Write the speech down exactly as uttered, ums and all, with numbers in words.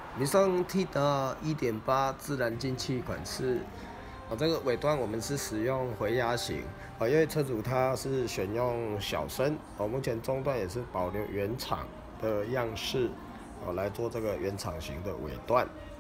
尼桑 T 的 一点八 自然进气款式，啊，这个尾端我们是使用回压型，啊，因为车主他是选用小升，哦，目前中段也是保留原厂的样式，哦，来做这个原厂型的尾段。